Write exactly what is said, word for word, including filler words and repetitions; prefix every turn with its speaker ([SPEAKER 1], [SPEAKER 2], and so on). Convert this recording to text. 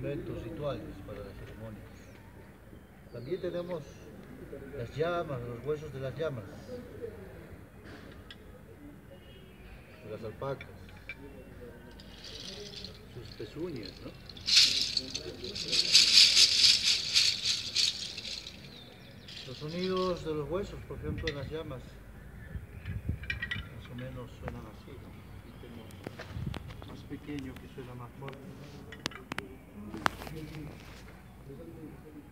[SPEAKER 1] instrumentos rituales para las ceremonias. También tenemos las llamas, los huesos de las llamas, de las alpacas, sus pezuñas, ¿no? Los sonidos de los huesos, por ejemplo, en las llamas, más o menos suenan así, ¿no? Aquí tengo más pequeño que suena más fuerte.